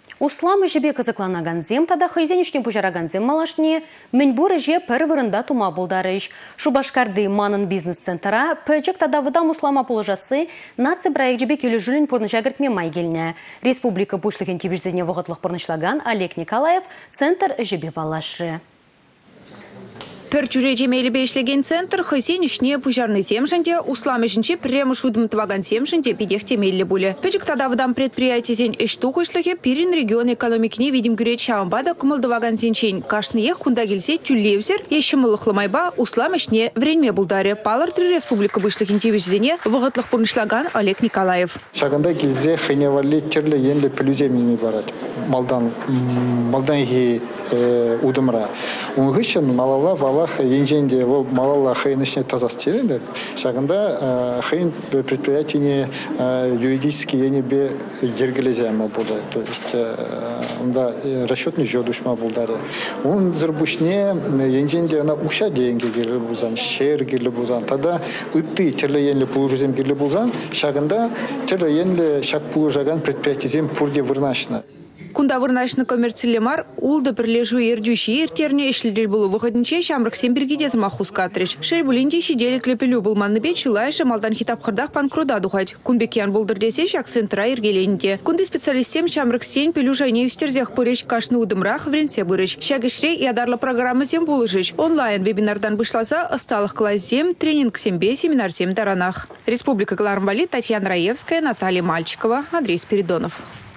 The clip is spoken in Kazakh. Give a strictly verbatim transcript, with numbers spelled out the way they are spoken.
Усламы жебе кызыкланаганзем, тада хайзенишне пужараганзем малашне, мэньбуры же пәрвырында тума булдарыш. Шубашкарды манын бизнес-центра, пәчек тада выдам услама положасы, наци проект жебе келі жүлін порны жагыртме майгеліне. Республика пушлыхен тивижзене вғытлық порнышлаган Олег Николаев, центр жебе балашы. Пір жүре жемейлі бейшлеген центр хайсен ішне пужарны земшінде, усламы жінче премыш удымтываган земшінде бедех темейлі бұлі. Пәчік тада выдам предприятизен ішту көшлігі пирин регион экономикіне видим күрет шауынбада кымылдываган зенчен. Кашны ех кунда келсе тюллевзер, еші мылықлымайба услам ішне вренме бұлдары. Палар три республика бұшлығын тевізіне вғытлық пұрнышлаган Олег Николаев. Шағында келзе хайневали терлі енлі плюземнеме барады. Малдан, малдан ехи удымра. Уңғышын малала Аллах енженде ол малалла хайнышне тазастырды. Шагында хайн предприятие юридически ене бе ергелезема болды. То есть онда расчетный жодушма булдары. Он зарбушне енженде она уша деньги герле бузан, шер герле бузан. Тада ытты терле енле пулужем герле бузан. Шагында терле енле шак пулужаган предприятием пурде вырнашна. Кунда вырнашны коммерциялемар улды бірлежу ердюші ертерне ешлер болу выходынче шамрық сембергеде замахус катрыш. Шер бұлінде шиделі клепелю бұлманны бет шылайшы малдан хитап қырдақ панкруда дұхать. Кунбекян болдыр десе шак центра ергеленде. Кунды специалистем шамрық сен пелю жайне үстерзех пырыш, кашны удымрақ вренсе бұрыш. Шагышре ядарлы программы зем болыжыш. Онлайн вебинардан бұшласа ысталық класс зем, тренинг сембе, семинар зем таранах. Республика Клармбали, Татьяна Раевская, Наталья Мальчикова, Андрей Спиридонов.